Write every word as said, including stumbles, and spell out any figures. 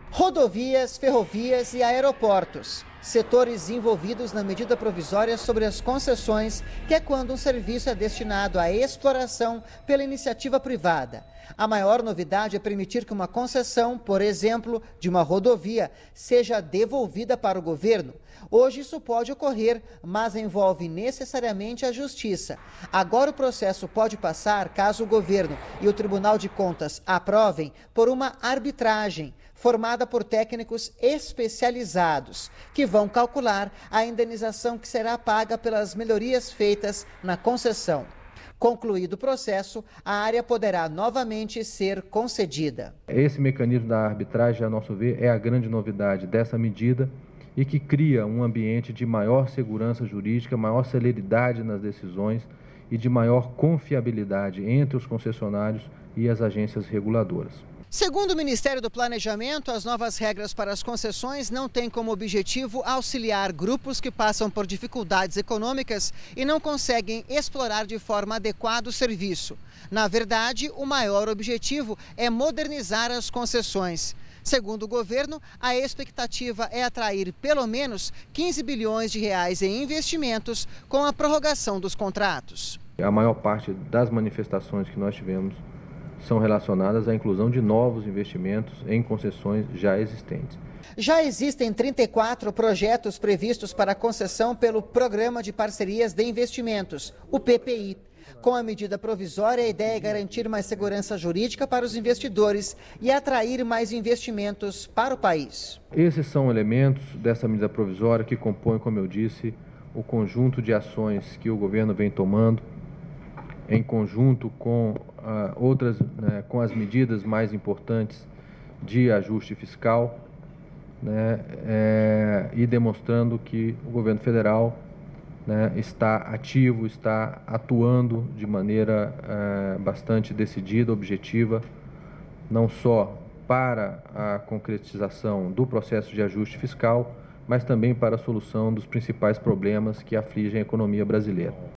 Rodovias, ferrovias e aeroportos. Setores envolvidos na medida provisória sobre as concessões, que é quando um serviço é destinado à exploração pela iniciativa privada. A maior novidade é permitir que uma concessão, por exemplo, de uma rodovia, seja devolvida para o governo. Hoje isso pode ocorrer, mas envolve necessariamente a justiça. Agora o processo pode passar caso o governo e o Tribunal de Contas aprovem por uma arbitragem formada por técnicos especializados, que vão calcular a indenização que será paga pelas melhorias feitas na concessão. Concluído o processo, a área poderá novamente ser concedida. Esse mecanismo da arbitragem, a nosso ver, é a grande novidade dessa medida e que cria um ambiente de maior segurança jurídica, maior celeridade nas decisões e de maior confiabilidade entre os concessionários e as agências reguladoras. Segundo o Ministério do Planejamento, as novas regras para as concessões não têm como objetivo auxiliar grupos que passam por dificuldades econômicas e não conseguem explorar de forma adequada o serviço. Na verdade, o maior objetivo é modernizar as concessões. Segundo o governo, a expectativa é atrair pelo menos quinze bilhões de reais em investimentos com a prorrogação dos contratos. A maior parte das manifestações que nós tivemos são relacionadas à inclusão de novos investimentos em concessões já existentes. Já existem trinta e quatro projetos previstos para concessão pelo Programa de Parcerias de Investimentos, o P P I. Com a medida provisória, a ideia é garantir mais segurança jurídica para os investidores e atrair mais investimentos para o país. Esses são elementos dessa medida provisória que compõem, como eu disse, o conjunto de ações que o governo vem tomando em conjunto com uh, outras, né, com as medidas mais importantes de ajuste fiscal, né, é, e demonstrando que o governo federal, né, está ativo, está atuando de maneira uh, bastante decidida, objetiva, não só para a concretização do processo de ajuste fiscal, mas também para a solução dos principais problemas que afligem a economia brasileira.